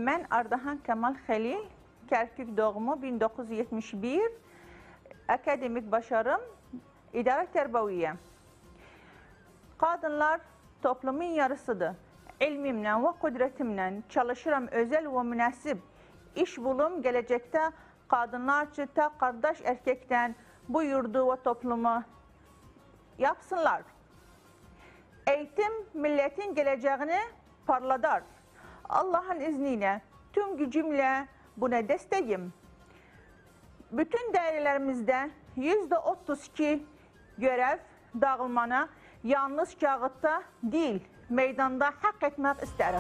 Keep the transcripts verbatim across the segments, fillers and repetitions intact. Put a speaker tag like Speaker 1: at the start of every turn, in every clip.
Speaker 1: Mən Ardahan Kamal Xəlil, Kərkük doğumu bin doqquz yüz yetmiş bir, akademik başarım, İdare Terbiyyə. Qadınlar toplumun yarısıdır. Elmimlə və qudretimlə çalışıram özel və münasib iş bulum gələcəkdə qadınlar üçün ta qardaş erkekdən bu yurdu və toplumu yapsınlar. Eğitim milletin geleceğini parladar. Allah'ın izniyle tüm gücümle buna desteğim. Bütün dairelerimizde yüzde otuz iki görev dağılmana yalnız kağıtta değil, meydanda hak etmek isterim.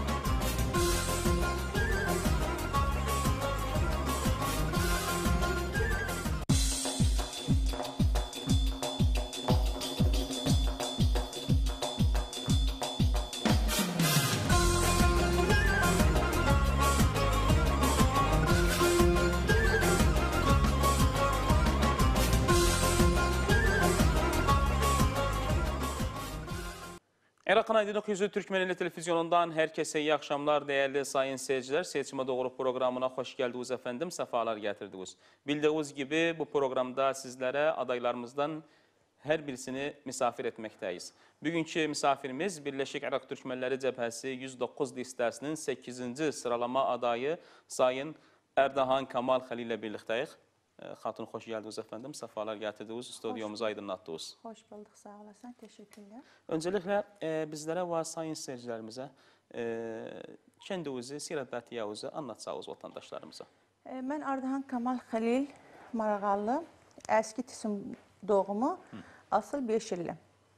Speaker 2: Eraqan Aydın Okuyucu Türkmenli Televizyonundan herkese iyi akşamlar değerli sayın seyirciler. Seçime Doğru programına hoş geldiniz efendim, sefalar getirdiniz. Bildiğiniz gibi bu programda sizlere adaylarımızdan her birisini misafir etmekteyiz. Bugünkü misafirimiz Birleşik Irak Türkmenleri Cəbhəsi yüz doqquz listəsinin sekizinci sıralama adayı sayın Erdahan Kamal Xəlil ile birlikteyiz. Xatun, hoş geldiniz efendim. Sefalar getirdiniz, stüdyomuzu aydınlattınız.
Speaker 1: Hoş bulduk, sağ olasın. Teşekkürler.
Speaker 2: Öncelikle e, bizlere ve sayın seyircilerimize e, kendinizi, sirat-ətiyyanızı anlatsağız vatandaşlarımıza.
Speaker 1: E, ben Ardahan Kamal Xəlil Marağallı, eski Tisim doğumu, Hı. asıl beş illi.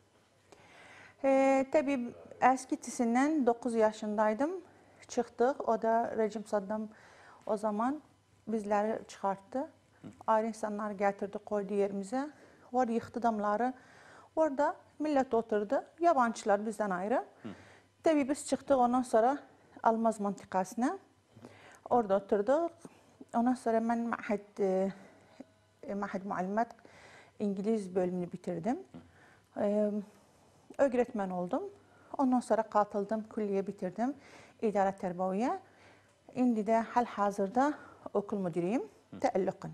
Speaker 1: E, tabii eski Tisim'den dokuz yaşındaydım. Çıktık, o da rejim Saddam o zaman bizleri çıkarttı. Ayrı insanlar getirdi, koydu yerimize. Var yıktı damları. Orada millet oturdu. Yabancılar bizden ayrı. Hı. Tabii biz çıktık ondan sonra Almaz mantıkasına. Orada oturduk. Ondan sonra ben Mahid, e, Mahid Muallimat İngiliz bölümünü bitirdim. E, öğretmen oldum. Ondan sonra katıldım, külliye bitirdim. İdare Terbiyyə. Şimdi de hal hazırda okul müdürüyüm. Təəllüqün.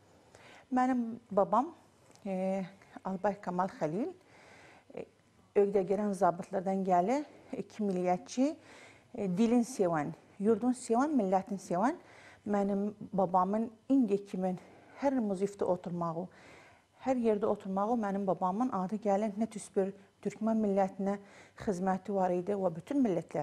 Speaker 1: Benim babam e, Albay Kamal Xəlil e, ögdə gələn zabitlərdən gəlir, iki milliyetçi, e, dilin seven, yurdun seven, milletin seven. Benim babamın indi kimin her muzifte oturmağı, her yerde oturmağı benim babamın adı gələn nə tüsbür Türkmen milletine hizmeti var idi ve bütün milletler.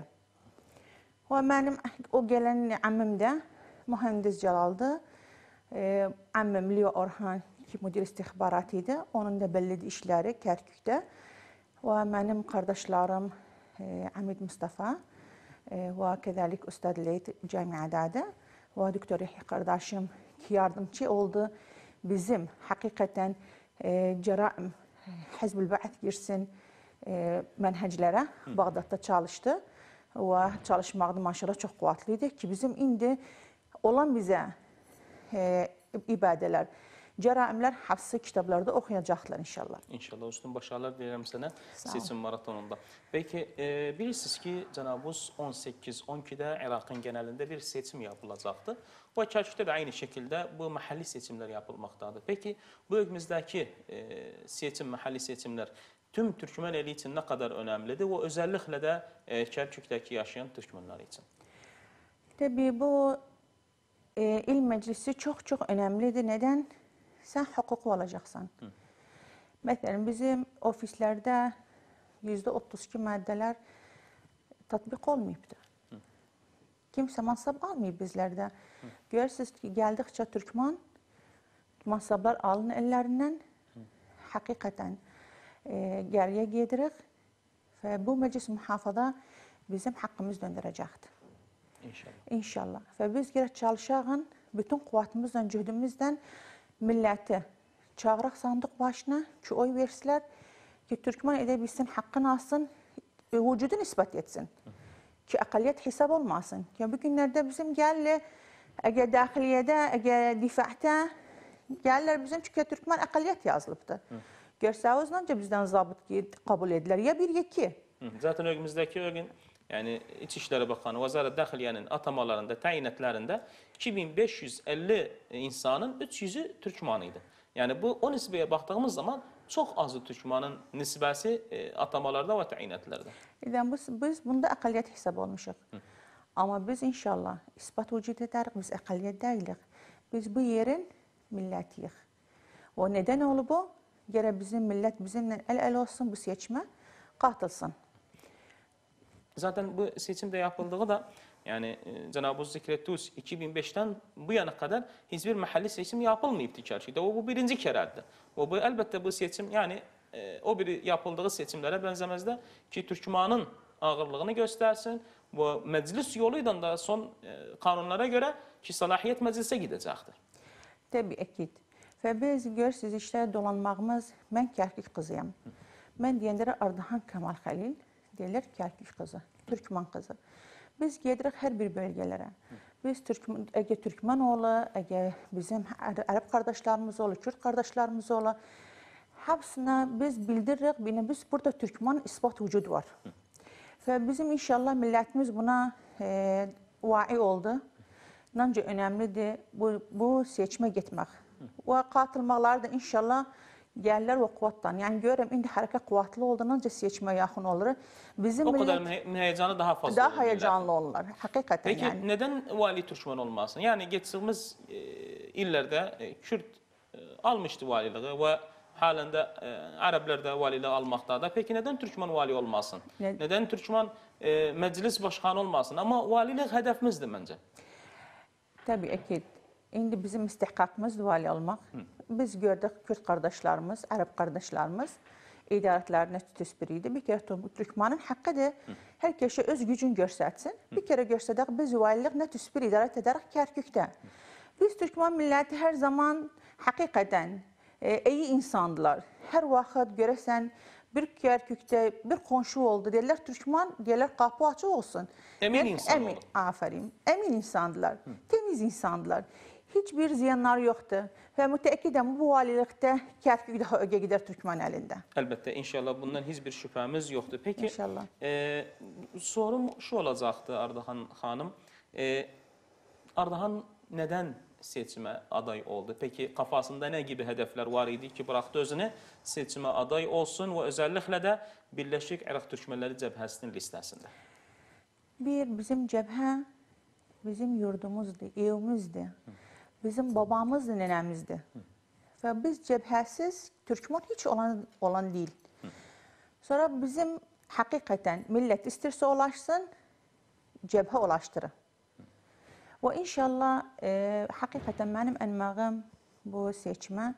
Speaker 1: Ve benim o gələn ammim de mühendis Celal'dı. Ee, ammim Leo Orhan ki müdür istihbaratıydı. Onun da belli işleri Kerkük'te. Ve benim kardeşlerim e, Hamid Mustafa e, ve kedelik Üstad Leyt Camiadadı. Ve Doktor Yahya kardeşim ki yardımcı oldu. Bizim hakikaten e, Ceraim Hizbul Ba'th girsin e, menheclere Bağdat'ta çalıştı. Ve çalışmaqda maşallah çok kuvvetliydi ki bizim indi olan bize e, ibadeler, ceraimler hafızı kitaplarda okuyacaklar inşallah.
Speaker 2: İnşallah üstün başarılar dilerim sana seçim maratonunda. Peki e, bilirsiniz ki Cenab-ı on sekiz on iki'de Irak'ın genelinde bir seçim yapılacaktı. Bu Kerkük'te de aynı şekilde bu mahalli seçimler yapılmaktadır. Peki bu bölgemizdeki e, seçim, mahalli seçimler tüm Türkmen eli için ne kadar önemlidir ve özellikle de e, Kerkük'teki yaşayan Türkmenler için?
Speaker 1: Tabii bu e, il meclisi çok çok önemlidir. Neden? Sen hukuklu olacaksın. Hı. Mesela bizim ofislerde yüzde otuz iki maddeler tatbik olmayıptı. Hı. Kimse mansab almıyor bizlerde. Hı. Görürsünüz ki geldikçe Türkmen mansablar alın ellerinden. Hı. Hakikaten e, geriye gedirik ve bu meclis muhafada bizim hakkımız döndürecektir.
Speaker 2: İnşallah.
Speaker 1: İnşallah. Ve biz gerek çalışağın bütün kuvvetimizden, cühdümüzden milleti çağıraq sandık başına ki oy versinler ki Türkmen edebilsin, hakkını alsın, vücudunu ispat etsin. Hı. Ki akaliyet hesap olmasın. Ya bugünlerde bizim gelli, eğer dahiliyede, eğer difahta gelirler bizim çünkü Türkmen akaliyet yazılıbdı. Görsəvizlə bizdən zabit kabul edilir. Ya bir, ya iki.
Speaker 2: Zaten önümüzdeki gün yani İçişleri Bakanı, Vazaret Daxiliye'nin atamalarında, təyinatlarında iki bin beş yüz elli insanın üç yüzü Türkmeniydi. Yani bu o nisbeye baktığımız zaman çok azı Türkmenin nisbəsi e, atamalarda ve təyinatlarda.
Speaker 1: İdən biz, biz bunda əqəliyyət hesab olmuşuq. Hı. Amma biz inşallah ispat vücud edərik, biz əqəliyyət deyilik. Biz bu yerin millətiyik. O neden olub o? Gərək bizim millət bizimlə əl-əl olsun, bu seçmə qatılsın.
Speaker 2: Zaten bu seçimde yapıldığı da yani e, Cenab-ı zikrettiniz iki bin beşten bu yana kadar hiçbir mahalli seçim yapılmayıptı çarşıda. O bu birinci keredir. O bu elbette bu seçim yani e, o bir yapıldığı seçimlere benzemezdi ki Türkmen'in ağırlığını göstersin. Bu meclis yoluyla da son e, kanunlara göre ki salahiyet meclise gidecektir.
Speaker 1: Tabii ekid. Və biz görürsünüz işlərə dolanmağımız, mən Kərkük qızıyam. Mən deyəndə Ardahan Kamal Xəlil, deyirlər Kərkük qızı, Türkmen qızı. Biz gedirik hər bir bölgələrə. Biz Türkmen, əgər Türkmen oğlu, əgər bizim Ərəb qardaşlarımız oğlu, Kürt qardaşlarımız oğlu, hepsine biz bildiririk, biz burada Türkmen ispat vücud var. Və bizim inşallah millətimiz buna e, vai oldu. Məncə önəmlidir bu, bu seçmə getmək. Və qatılmaqları da inşallah gəlirlər və quvvatdan. Yəni görürəm, indi hərəkət quvvatlı olduğunca seçmə yaxın olur. Bizim
Speaker 2: o kadar
Speaker 1: millət,
Speaker 2: heyecanı daha fazla
Speaker 1: daha heyecanlı olurlar. Hakikaten
Speaker 2: Peki
Speaker 1: yani.
Speaker 2: neden vali Türkmen olmasın? Yani geçtiğimiz e, illerde e, Kürt e, almıştı valiliği ve halen de e, Araplar da valiliği almaktadır. Peki neden Türkmen vali olmasın? Ne? Neden Türkmen e, meclis başkanı olmasın? Ama valilik hedefimizdi bence.
Speaker 1: Tabii ekid. İndi bizim istihqaqımız vali olmaq. Hı. Biz gördük Kürt qardaşlarımız, Ərəb qardaşlarımız idarətlərinə tütüspür idi. Bir kere Türkmenin haqqıdır. Hər kəşə öz gücün göstərsin. Bir kere göstərdək biz valilik nə tütüspür idarət edərək Kərkükdə. Biz Türkmen milləti hər zaman həqiqətən e, iyi insandılar. Hər vaxt görəsən bir Kərkükdə bir qonşu oldu. Deyirlər Türkmen, deyirlər qapı açıq olsun.
Speaker 2: Emin yani, insan
Speaker 1: emin, aferin. Emin insandılar. Hı. Temiz insandılar. Hiçbir ziyanları yoktu. Ve müteəkkidəm bu valilikdə Kərkük daha öge gider Türkmen elinde.
Speaker 2: Elbette inşallah bundan hiçbir şüphemiz yoktu. Peki
Speaker 1: İnşallah.
Speaker 2: E, sorum şu olacaktı Ardahan Hanım. E, Ardahan neden seçime aday oldu? Peki kafasında ne gibi hedefler var idi ki bıraktı özünü seçime aday olsun ve özellikle de Birleşik Irak Türkmenleri Cebhəsinin listesinde?
Speaker 1: Bir, bizim cebhə bizim yurdumuzdu, evimizdi. Hı. Bizim babamızdı, nənəmizdi. Hı. Ve biz cebhəsiz Türkmen hiç olan, olan değil. Hı. Sonra bizim hakikaten millet istirsə ulaşsın, cebhə ulaştırır. Ve inşallah e, hakikaten benim enmağım bu seçme.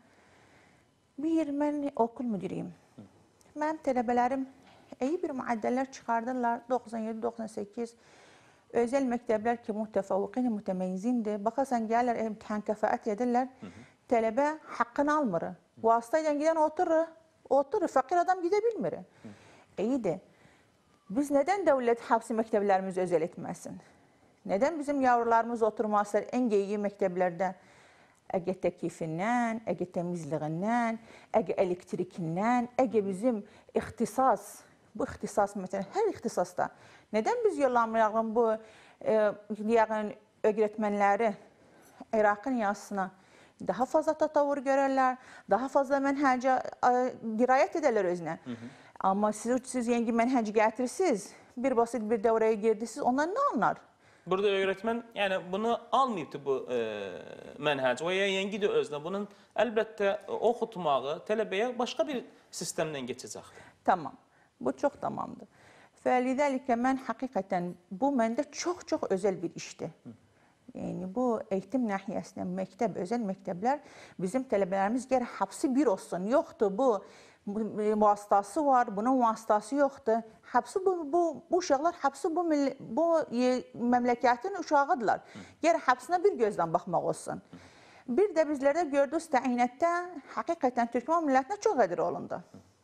Speaker 1: Bir, ben okul müdürüyüm. Benim tələbələrim iyi bir müəddeller çıkardılar. doksan yedi doksan sekiz özel mektepler ki mütefavvıqin, mütemeyyizindir. Bakarsan gelirler imtihan kefaat edirlər. Tələbə hakkını almır. Vasıtayla giden oturur. Oturur. Fakir adam gidebilmir. İyi de biz neden devlet hapsi mekteplerimizi özel etmesin? Neden bizim yavrularımız oturmazlar en iyi mekteplerde? Əgə təkifindən, əgə təmizliğindən, əgə elektrikindən, əgə bizim ixtisas, bu ixtisas mesela her ixtisasda. Neden biz yollamayalım bu e, yağın öğretmenleri Irak'ın yazısına? Daha fazla tatavvur görürler, daha fazla mənhəcə e, dirayət edərlər özünə. Hı hı. Ama siz, siz yengi mənhəci gətirirsiniz, bir basit bir devreye girdiniz, onlar ne anlar?
Speaker 2: Burada öğretmen yani bunu almayıbdı bu e, mənhəc veya yengi de özünə. Bunun elbette oxutmağı tələbəyə başka bir sistemden geçecektir.
Speaker 1: Tamam, bu çok tamamdır. Ve lidəlikə mən hakikaten bu məndə çok çok özel bir işti. Yani bu eğitim nahiyəsindən mektep, özel mektepler bizim tələbələrimiz gərək hapsi bir olsun. Yoktu bu, bu vasıtası var, bunun vasıtası yoktu. Hapsi bu, bu, bu uşaqlar hapsi bu, bu məmləkətin uşağıdırlar. Gərək hapsına bir gözdən baxmaq olsun. Bir de bizlərdə gördüyünüz təyinətdə hakikaten Türkmen millətinə çox qədir olundu.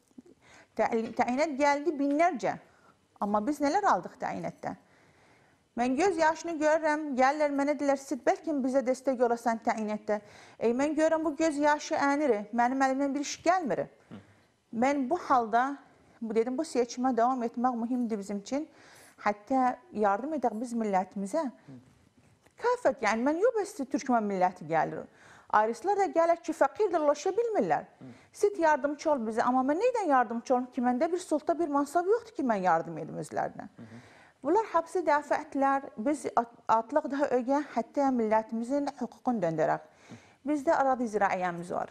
Speaker 1: Təyinət gəldi binlərcə. Ama biz neler aldık təyinətdə? Ben göz yaşını görürəm, gəlirlər mənə deyirlər, siz bəlkə bizə dəstək olasan təyinətdə. E, mən görürəm bu göz yaşı ənir, mənim əlimdən bir iş gəlmir. Ben bu halda, bu dedim bu seçime devam etmək mühimdir bizim için. Hatta yardım edək biz millətimizə. Kafet, yani mən yox bəs Türkmen milləti gəlir. Ayrıslar da gəlir ki, fəqirdirlaşa bilmirlər. Siz yardımcı ol bizə, amma mən neydən yardımcı olum ki, məndə bir sulta bir mansab yoxdur ki, mən yardım edim özlərinə. Bunlar hapsi dəfə etdilər, biz atlıq daha ögə, hətta millətimizin hüququnu döndərək. Bizdə aradi ziraiyəmiz var.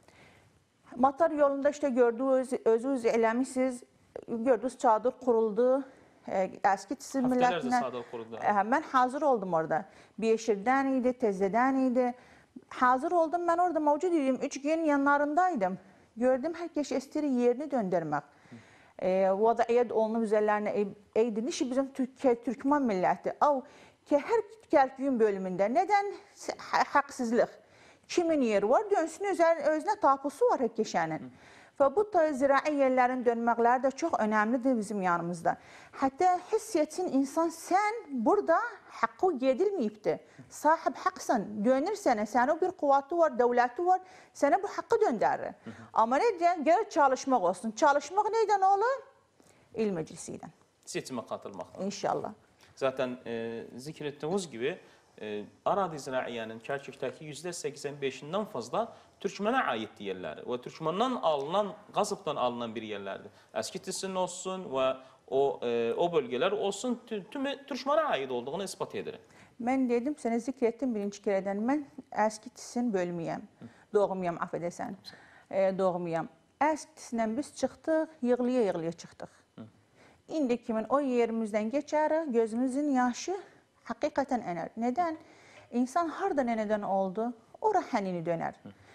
Speaker 1: Matar yolunda işte gördünüz, özünüz eləmişsiniz, gördünüz çadır kuruldu. Eski Tisin milletine ben hazır oldum orada. Beşirden idi, Tezze'den idi. Hazır oldum, ben orada mevcut idim. Üç gün yanlarındaydım. Gördüm herkes istiri yerini döndürmek. E, Vadaiyet onun üzerlerine eğdi. Nişi bizim Türk, Türkmen milleti. Av ki her Kerkük'ün bölümünde. Neden? Haksızlık. Kimin yeri var? Dönsün özüne, özüne tapusu var herkesenin. Ve bu tarz zirai yerlerin dönmekleri de çok önemlidir bizim yanımızda. Hatta hissetsin insan sen burada hakkı yedilmeyipti. Sahip haksın. Dönürsen sana bir kuvveti var, devleti var. Sana bu hakkı döndürür. Ama ne diye? Gel çalışmak olsun. Çalışmak neyden olur? İl meclisiyle.
Speaker 2: Seçime katılmaktan.
Speaker 1: İnşallah.
Speaker 2: Zaten e, zikrettiğiniz gibi e, aradi ziraiyenin Kerkük'teki yüzde seksen beşinden fazla Türkmen'e ait yerleri ve Türkmen'den alınan, gazıptan alınan bir yerlerdi. Eski Tisin olsun ve o e, o bölgeler olsun tümü Türkmen'e ait olduğunu ispat ederim.
Speaker 1: Ben dedim sana zikrettim birinci kereden ben eski Tisin bölmeyem, doğumyam affedersen, e, doğumyam. Eski Tisin'den biz çıktık, yığılıya yığılıya çıktık. İndi kimin o yerimizden geçer, gözümüzün yaşı hakikaten ener. Neden? İnsan harda neden oldu? Ora hənini döner.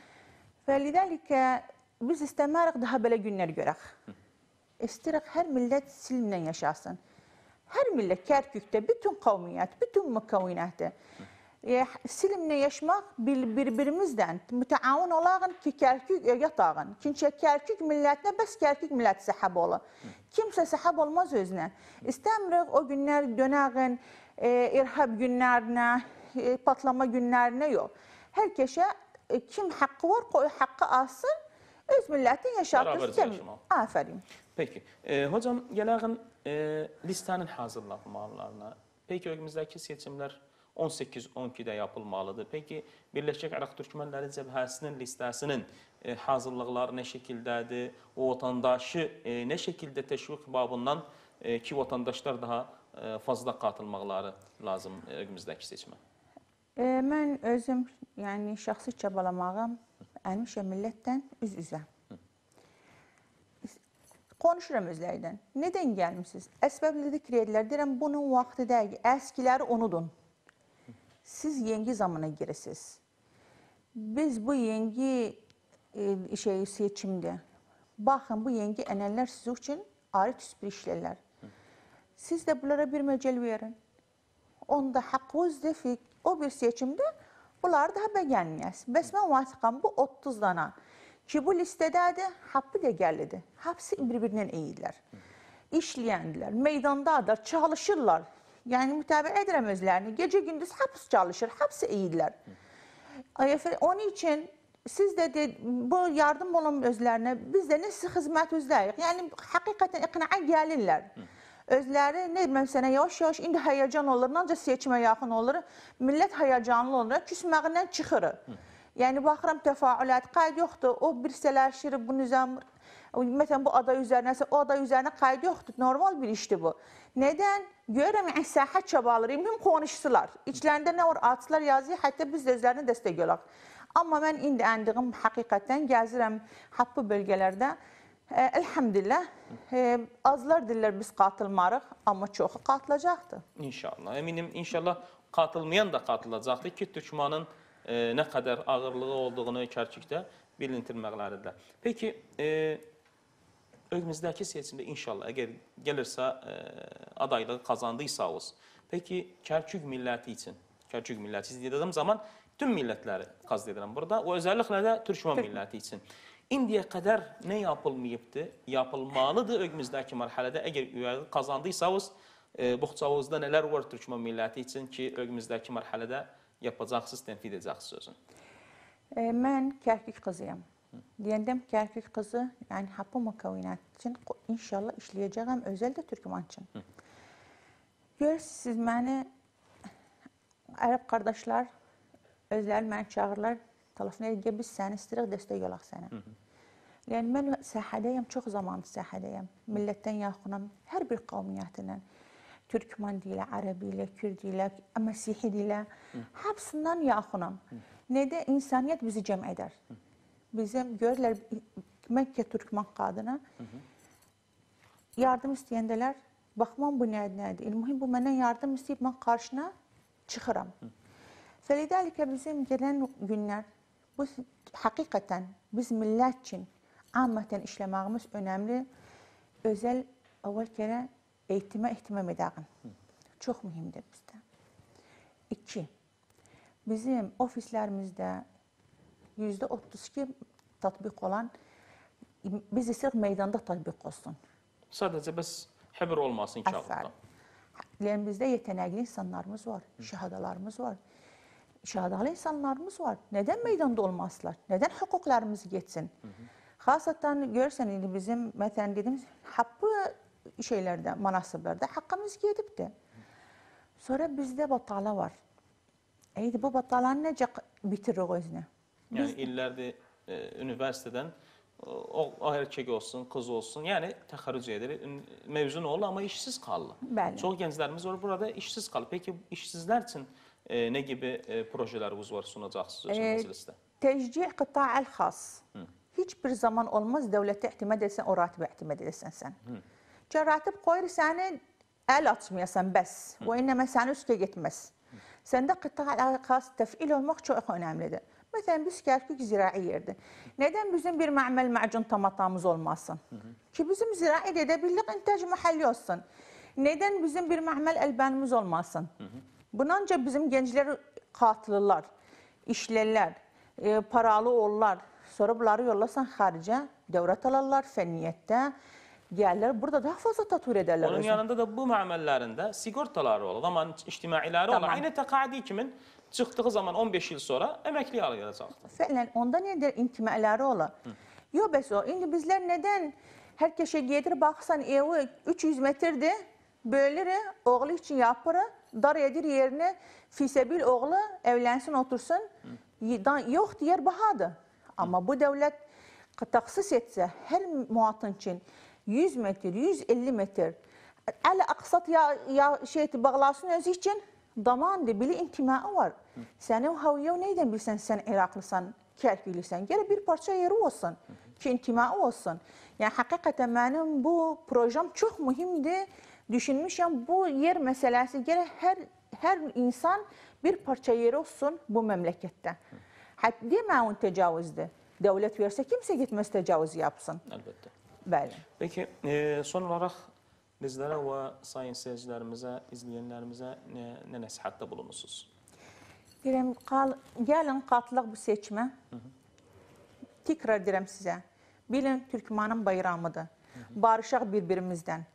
Speaker 1: Ve lidəlike biz istəmərik daha böyle günler görək. İstirik her millet silimle yaşasın. Her millet Kerkük'te, bütün kavmiyet, bütün mükavvinatı. E, silimle yaşamak birbirimizden müteavun olağın ki Kerkük yatağın. Çünkü Kerkük milletine bəs Kerkük milleti sahab olur. Kimse sahab olmaz özüne. İstəmirik o günler dönəğin, e, irhab günlerine, e, patlama günlerine yok. Herkese e, kim hakkı var, o hakkı alsın, öz milletin yaşattırsın. Aferin.
Speaker 2: Peki. E, hocam, geleğin e, listenin hazırlanmalarına. Peki, önümüzdeki seçimler on sekiz on iki'de yapılmalıdır. Peki, Birleşik Araq Türkmenleri Cəbhəsinin listəsinin e, hazırlıqları ne şekildedir? O vatandaşı e, ne şekilde teşvik babından e, ki vatandaşlar daha e, fazla katılmaları lazım e, önümüzdeki seçime?
Speaker 1: E, mən özüm, yəni şəxsi çabalamağım, əlmişə millətdən üz-üzə. Konuşuram özlərdən. Neden gəlmişsiniz? Əsbəbli deyirlər, deyirəm, bunun vaxtı deyil, əskiləri unudun. Siz yeni zamana giresiniz. Biz bu yeni e, şey seçimde, bakın bu yeni enələr sizin için ayrı bir işlerler. Siz de bunlara bir mecel verin. Onda hakkınızdır ki o bir seçimde bunlar daha beğenmeyəs. Bəs mən vasiqam bu otuz dana ki bu listedədir, happı da gəllidir. Hepsi birbirinden iyidirlər. İşləyəndirlər, meydandadırlar, çalışırlar. Yani mütabiə edirəm özlərini. Gece gündüz hepsi çalışır, hepsi iyidirlər. Onun için siz de, de bu yardım olun özlerine, biz de nasıl hizmet özləyik. Yani hakikaten iqna'a gəlirlər. Özləri, ne bilmem sənə yavaş yavaş indi həyacan olur, ancaq seçimə yaxın olur. Millət həyacanlı olur, küsməğindən çıxır. Yani baxıram təfaülət, qayd yoxdur, o birsələşir, bu nizam, məsələn bu aday üzərinəsə, o aday üzərinə qayd yoxdur, normal bir işdir bu. Neden? Görürəm, yəni səhət çabaları, mühüm konuşsular. İçlərində nə var, atılar yazıyor, hətta biz də özlərini dəstək olaq. Amma mən indi əndiyim həqiqətən gəzirəm happı bölgələrdə. E, elhamdülillah, e, azlar dillər biz qatılmarıq, amma çoxu qatılacaqdır.
Speaker 2: İnşallah, eminim inşallah qatılmayan da qatılacaqdır ki, Türkmanın e, ne kadar ağırlığı olduğunu Kerkük'te bilintirməkləridir. Peki, e, önümüzdeki seçimde inşallah eğer gelirse e, adaylığı kazandıysanız, peki Kerkük milleti için, Kerkük milleti için dediğim zaman tüm milletleri kastediyorum burada, o özellikle de Türkmen milleti için. İndiyə qədər nə yapılmayıbdır, yapılmalıdır önümüzdəki mərhələdə. Əgər üyəlik kazandıysanız, e, buxçavuzda nələr var Türkmen milləti üçün ki, önümüzdəki mərhələdə yapacaqsınız, tənfid edəcəksiniz sözün?
Speaker 1: E, mən Kerkük qızıyam. Deyəndəm Kerkük qızı, yəni hapı mükavvinat üçün inşallah işləyəcəyəm, özəl də Türkmen üçün. Görürsünüz məni ərəb qardaşlar özləri məni çağırırlar, telefon edir, biz səni istəyirik, dəstək olaq sənə. Yəni mən sahədəyəm, çox zamandır sahədəyəm. Millətdən yaxınam, hər bir qavmiyyətindən. Türkmen dilə, Ərəbi ilə, Kürd ilə, Məsihi dilə, hepsindən yaxınam. Nədə insaniyyət bizi cəm edər. Bizim görürlər, mən ki, Türkmen qadına yardım istəyəndələr, baxmam bu nədir, nədir. İlmuhim bu məndən yardım istəyib, mən qarşına çıxıram. Fəlidəlikə bizim gələn günlər, bu həqiqətən biz millət üçün amətən işləməyimiz önəmli, özəl əvvəl kərə eğitimə ehtimam edəğin. Çox mühimdir bizdə. İki, bizim ofislərimizdə yüzdə otuz iki tatbiq olan, biz istəyik meydanda tatbiq olsun.
Speaker 2: Sadəcə bəs həbir olmasın kağıtda.
Speaker 1: Yəni bizdə yetənəkli insanlarımız var, şəhadalarımız var. Şəhadalı insanlarımız var. Nədən meydanda olmazlar? Nədən hüquqlarımız geçsin? Xasatan görürsən, indi bizim, məsələn, dediyimiz, haqqı şeylərdə, manasiblərdə haqqımız gedibdir. Sonra bizdə batala var. Eydi, bu batalanı necə bitiririk özünü?
Speaker 2: Yəni illərdir e, üniversiteden o, o erkek olsun, kız olsun, yəni təxərrüc edir, mevzun olur, amma işsiz qalır.
Speaker 1: Bəli.
Speaker 2: Çox gənclərimiz var, burada işsiz qalır. Peki işsizlər üçün e, nə gibi e, projeləriniz var, sunacaqsınız öz məclisdə?
Speaker 1: Təcih qıta'əl xas. Heç bir zaman olmaz dövlətə ehtimad etsən, o ratibə ehtimad edəsən sən. Ki, ratib qoyur səni, əl açmayasan bəs. O inəmə səni üstə getməz. Səndə qıta'əl xas təfil olmaq çox önəmlidir. Məsələn, biz Kərkük zirai yerdir. Nədən bizim bir məməl macun tamatamız olmasın? Ki, bizim zirai edə bildik, intəc məhəlli olsun. Nədən bizim bir məməl əlbənimiz olmasın? Bunanca bizim gənclər qatılırlar, işlərlər, e, paralı olurlar. Sonra bunları yollasan xaricə, dövlət alarlar, fənniyyətdə gəlirlər. Burada daha fazla tatbir edərlər.
Speaker 2: Onun yanında da bu məməllərində sigortaları olur, amma ictimailəri olur. Aynı təqadi kimin çıxdığı zaman on beş il sonra əməkli alacaqdır.
Speaker 1: Fələn, onda nədir intimələri olur? Yox, bəs o. İndi bizlər nədən hər kəşə gedir, baxsan evi üç yüz metrdir, bölür, oğlu üçün yapır, dar edir yerinə, fisəbil oğlu evlənsin, otursun. Yox, deyər, bahadır. Amma bu dövlət təxsis etsə, hər muatın üçün yüz metr, yüz elli metr, əli aqsat ya, ya şey, bağlasın özü üçün damandır, bili intimaı var. Səni o havaya neydən bilsən, sən İraqlısan, Kərkilisən, gələ bir parça yeri olsun ki, intimaı olsun. Yəni, həqiqətən mənim bu projem çox mühimdir. Düşünmüşəm, bu yer məsələsi gələ hər, hər insan bir parça yeri olsun bu məmləkətdə. Demə onun təcavüzdür. Dövlət versə, kimsə getməz təcavüz yapsın.
Speaker 2: Əlbəttə.
Speaker 1: Bəli.
Speaker 2: Peki, e, son olaraq bizlərə və sayın seyircilərimizə, izləyənlərimizə nə, nə nəsihətdə bulunursunuz?
Speaker 1: Deyirəm, qal, gəlin qatılıq bu seçmə. Tekrar deyirəm sizə. Bilin, Türkmanın bayramıdır. Barışaq bir-birimizdən.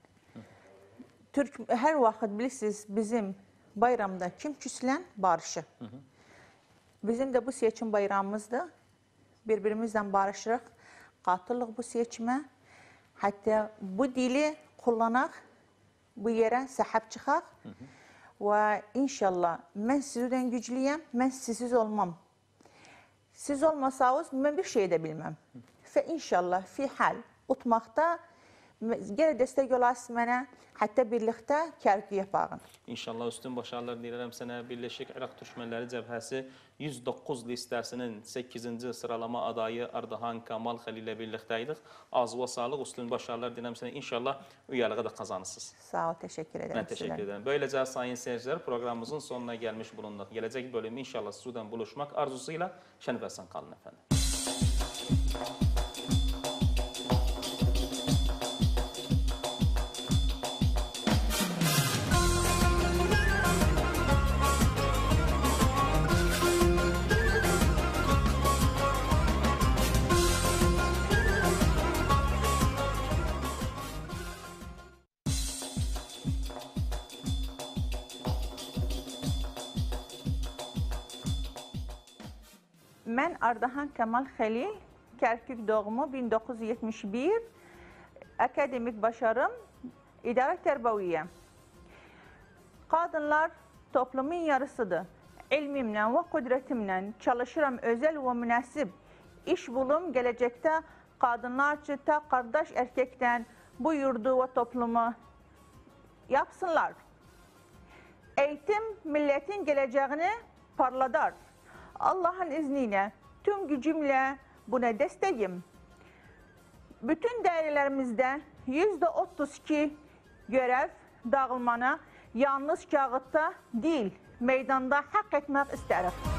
Speaker 1: Türk, hər vaxt bilirsiniz, bizim bayramda kim küslən? Barışı. Bizim də bu seçim bayramımızdır. Bir-birimizdən barışırıq. Qatılıq bu seçmə. Hətta bu dili kullanaq, bu yerə səhəb çıxaq. Və inşallah mən sizdən güclüyəm, mən sizsiz olmam. Siz olmasanız mən bir şey də bilməm. Və inşallah fi hal utmaqda gələ dəstək olasınız mənə, hətta birlikdə Kərkük yapağın.
Speaker 2: İnşallah üstün başarılar diləyirəm sənə. Birləşik İraq Türkmenləri Cəbhəsi yüz doqquz listəsinin səkkizinci sıralama adayı Ardahan Kamal Xəlil ilə birlikdəydik. Arzuva sağlıq, üstün başarılar diləyirəm sənə. İnşallah üyəliği də qazanırsınız.
Speaker 1: Sağ ol, təşəkkür ederim.
Speaker 2: Mən təşəkkür ederim. Böyləcə sayın seyircilər, proqramımızın sonuna gəlmiş bulunduq. Gələcək bölümü inşallah sizdən buluşmaq arzusuyla şən və sən qalın əfəndim.
Speaker 1: Mən Ardahan Kamal Xəlil, Kərkük doğumu bin doqquz yüz yetmiş bir, akademik başarım, idarə tərbiyyə. Kadınlar toplumun yarısıdır. Elmimlə və qudretimlə çalışıram özel və münasib iş bulum gelecekte kadınlar için ta kardeş erkekten bu yurdu ve toplumu yapsınlar. Eğitim milletin geleceğini parladar. Allah'ın izniyle tüm gücümle buna desteğim. Bütün dairelerimizde yüzde otuz iki görev dağılmana yalnız kağıtta değil, meydanda hak etmek isterim.